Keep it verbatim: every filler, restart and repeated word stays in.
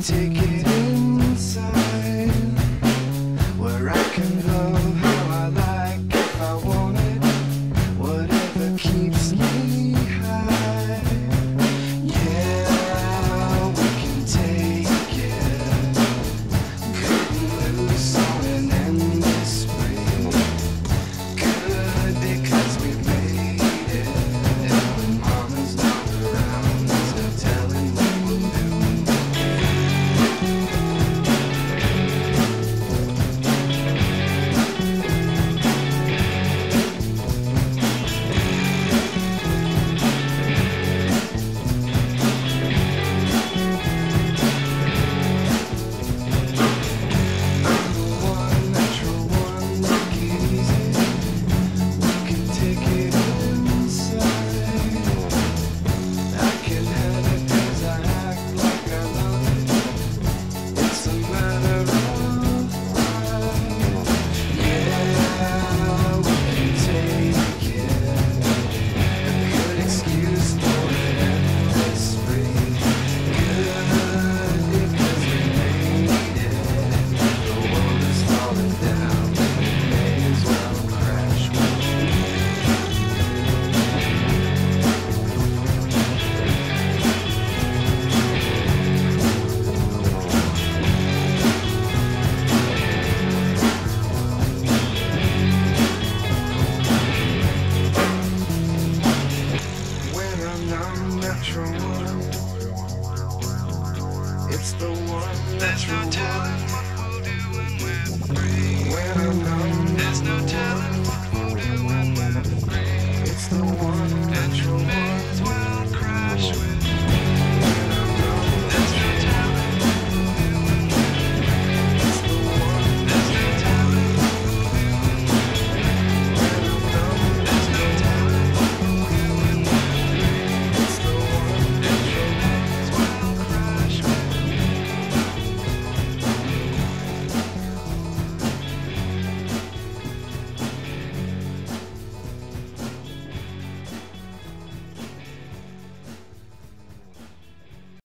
take it inside, where I can love how I like if I want it, whatever keeps me high. Yeah, we can take it, cutting loose on an endless spree. Good because we made it, and when mama's not around, there's no telling what we'll do. It's the one that's no telling what we'll do when we're free. When I'm numb, there's no telling what we'll do when we're free. It's the one that remains.